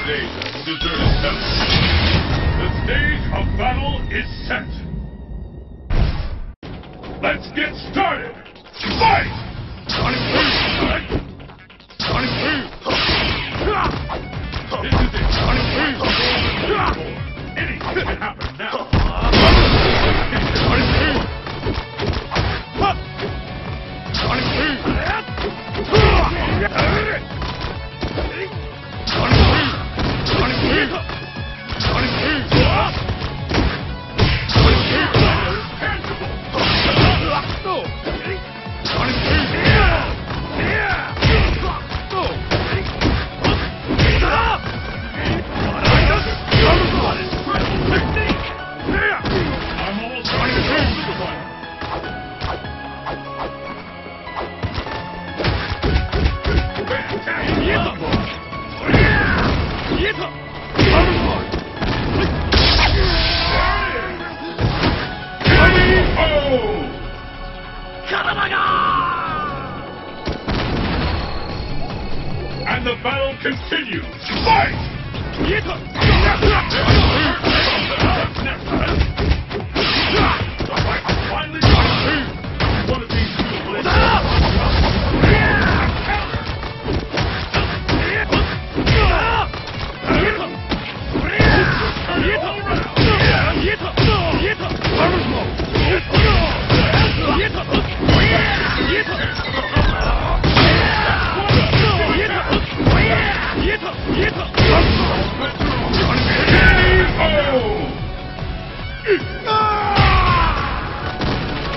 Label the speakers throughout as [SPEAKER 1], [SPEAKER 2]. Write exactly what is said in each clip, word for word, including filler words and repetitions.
[SPEAKER 1] Asia, deserted settlement. The stage of battle is set. Let's get started! Fight! Sonic Boom! Sonic Boom! This is it! Sonic Boom! Anything can happen now! Sonic Boom! Sonic Boom! And the battle continues. Fight! Finally, one of these two will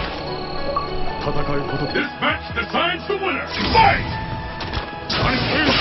[SPEAKER 1] This match decides the winner. Fight!